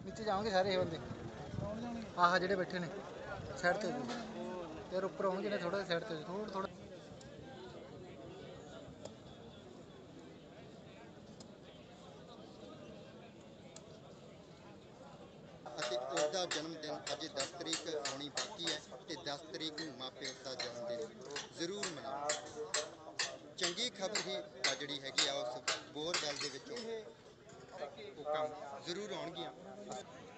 नीचे जाओगे सारे ये बंदे हाँ हाँ जेडे बैठे ने साइड ते यार ऊपर आउणगे ने थोड़ा साइड ते थोड़ा थोड़ा ਅਤੇ ਉਸ ਦਾ ਜਨਮ ਦਿਨ ਅਜੇ 10 ਤਰੀਕ ਆਉਣੀ ਬਾਕੀ ਹੈ ਤੇ 10 ਤਰੀਕ ਨੂੰ ਮਾਪੇ ਉਸ ਦਾ ਜਨਮ ਦਿਨ ਜ਼ਰੂਰ ਮਨਾਉਣ। ਚੰਗੀ ਖਬਰ ਹੀ ਜਿਹੜੀ ਹੈਗੀ ਆ ਉਸ ਬੋਰਵੈਲ ਦੇ ਵਿੱਚੋਂ ਉਹ ਕੰਮ ਜ਼ਰੂਰ ਆਉਣਗੀਆਂ।